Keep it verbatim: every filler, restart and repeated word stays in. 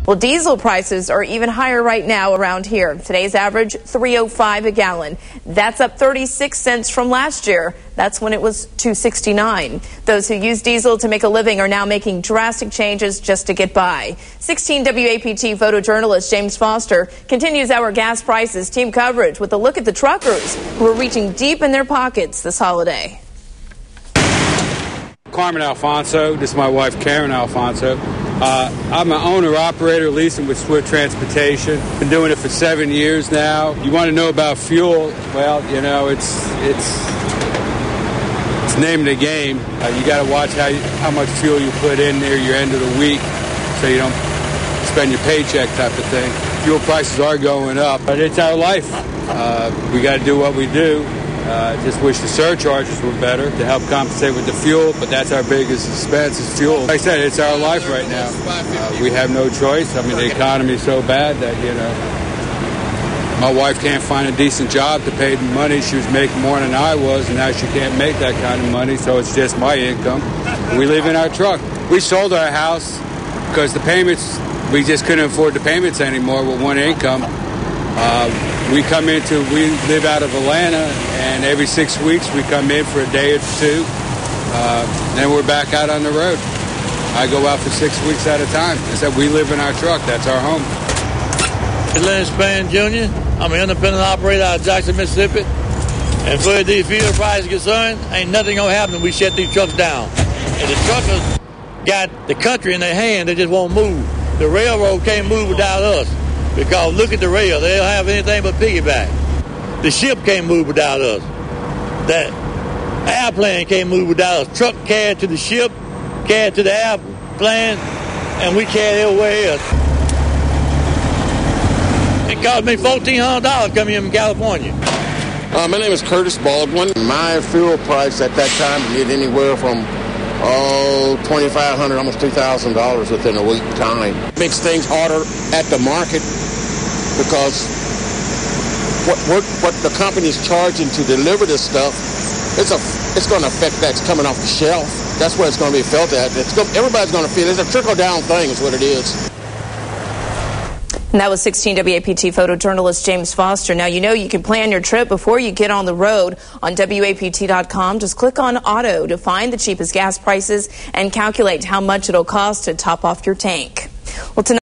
Well, diesel prices are even higher right now around here. Today's average, three oh five a gallon. That's up thirty-six cents from last year. That's when it was two sixty-nine. Those who use diesel to make a living are now making drastic changes just to get by. sixteen W A P T photojournalist James Foster continues our gas prices team coverage with a look at the truckers who are reaching deep in their pockets this holiday. Carmen Alfonso, this is my wife Karen Alfonso. Uh, I'm an owner-operator leasing with Swift Transportation. Been doing it for seven years now. You want to know about fuel? Well, you know, it's it's it's the name of the game. Uh, you got to watch how you, how much fuel you put in near your end of the week, so you don't spend your paycheck type of thing. Fuel prices are going up, but it's our life. Uh, we got to do what we do. Uh, just wish the surcharges were better to help compensate with the fuel, but that's our biggest expense is fuel. Like I said, it's our life right now. Uh, we have no choice. I mean, the economy is so bad that, you know, my wife can't find a decent job to pay the money. She was making more than I was, and now she can't make that kind of money, so it's just my income. We live in our truck. We sold our house because the payments, we just couldn't afford the payments anymore with one income. Uh, we come into, we live out of Atlanta, and every six weeks we come in for a day or two. Uh, then we're back out on the road. I go out for six weeks at a time. I said we live in our truck. That's our home. Lenny Spann Junior I'm an independent operator out of Jackson, Mississippi. And for these fuel prices concerned, ain't nothing gonna happen if we shut these trucks down. And the truckers got the country in their hand, they just won't move. The railroad can't move without us. Because look at the rail, they don't have anything but piggyback. The ship can't move without us. That airplane can't move without us. Truck carried to the ship, carried to the airplane, and we carry it everywhere else. It cost me fourteen hundred dollars coming in from California. Uh, my name is Curtis Baldwin. My fuel price at that time did anywhere from Oh, twenty-five hundred dollars, almost two thousand dollars within a week time. Makes things harder at the market because what what, what the company's charging to deliver this stuff, it's a it's going to affect that's coming off the shelf. That's where it's going to be felt at. It's go, everybody's going to feel it. It's a trickle-down thing is what it is. And that was sixteen W A P T photojournalist James Foster. Now, you know you can plan your trip before you get on the road on W A P T dot com. Just click on Auto to find the cheapest gas prices and calculate how much it'll cost to top off your tank. Well, tonight